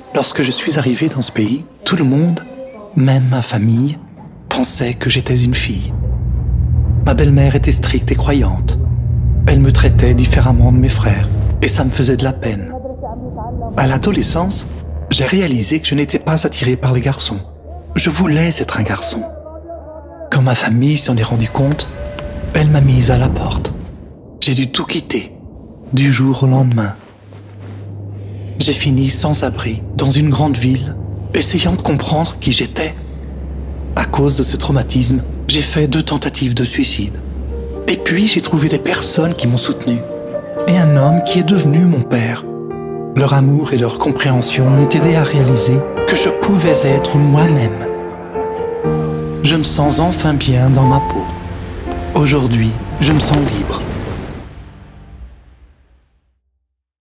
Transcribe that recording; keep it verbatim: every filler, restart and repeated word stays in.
Lorsque je suis arrivé dans ce pays, tout le monde, même ma famille, pensait que j'étais une fille. Ma belle-mère était stricte et croyante. Elle me traitait différemment de mes frères et ça me faisait de la peine. À l'adolescence, j'ai réalisé que je n'étais pas attiré par les garçons. Je voulais être un garçon. Quand ma famille s'en est rendu compte, elle m'a mise à la porte. J'ai dû tout quitter, du jour au lendemain. J'ai fini sans abri, dans une grande ville, essayant de comprendre qui j'étais. À cause de ce traumatisme, j'ai fait deux tentatives de suicide. Et puis j'ai trouvé des personnes qui m'ont soutenu. Et un homme qui est devenu mon père. Leur amour et leur compréhension m'ont aidé à réaliser que je pouvais être moi-même. Je me sens enfin bien dans ma peau. Aujourd'hui, je me sens libre.